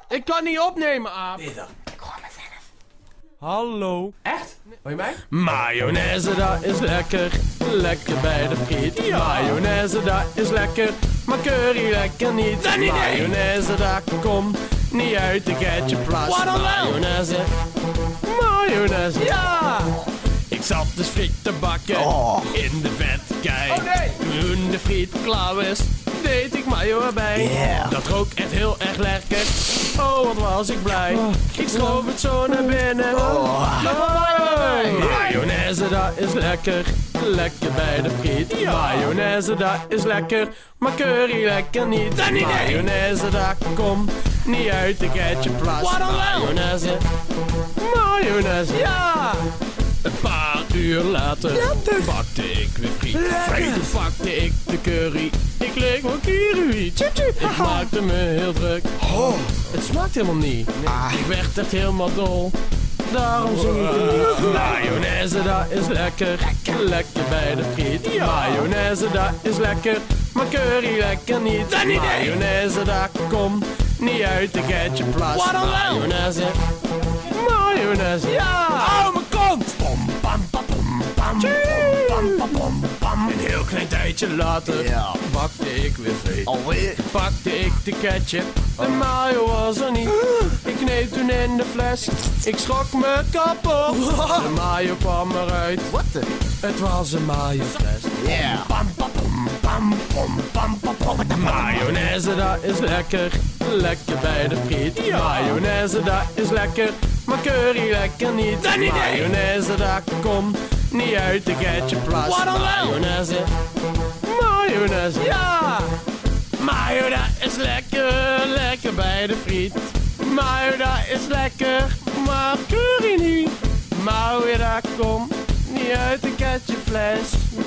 Ik kan niet opnemen, Aap. Dit dan. Hallo. Echt? Hoor je mij? Mayonaise, dat is lekker. Lekker bij de friet. Mayonaise, dat is lekker. Maar curry lekker niet. Mayonaise, dat komt niet uit de ketchupfles. Wat dan wel? Mayonaise. Mayonaise. Ja! Ik zat dus friet te bakken in de vetkei. Oh nee! Toen de friet klaar was, deed ik mayo erbij. Dat rook echt heel erg lekker. Oh, wat was ik blij. Ik schoof het zo naar binnen. Mayonaise, dat is lekker. Lekker bij de friet. Mayonaise, dat is lekker. Maar curry lekker niet. Mayonaise, dat komt niet uit de ketchupfles. Wat dan wel? Mayonaise. Mayonaise. Ja! Een paar uur later bakte ik weer friet. Toen pakte ik de curry. Ik leek wel kierenwiet. Ik maakte me heel druk. Het smaakt helemaal niet. Ik werd echt helemaal dol. Daarom zing ik het niet. Mayonaise, dat is lekker. Lekker bij de friet. Mayonaise, dat is lekker. Maar curry lekker niet. Mayonaise, dat komt niet uit de ketchupfles. Wat dan wel? Mayonaise. Mayonaise. Ja! Oh, mijn kont! Pom, pam, pam, pom, pam, pom, pam, pom, pam. Een heel klein tijdje later bakte ik weer friet. Alweer? Pakte ik de ketchup, de mayo was er niet. Ik kneep toen in de fles, ik schrok me kapot. De mayo kwam eruit, Wat de? het was een mayo fles. Yeah. Pam, pam, pom, pam, pom, pam, pam, pom. Mayonaise, dat is lekker. Lekker bij de friet. Mayonaise, dat is lekker. Maar curry lekker niet. Mayonaise, dat komt niet uit de ketchupfles. Wat dan wel? Mayonaise. Mayonaise. Ja! Mayo, dat is lekker. Lekker bij de friet. Mayo, dat is lekker. Maar curry niet. Mayo, dat komt niet uit de ketchupfles.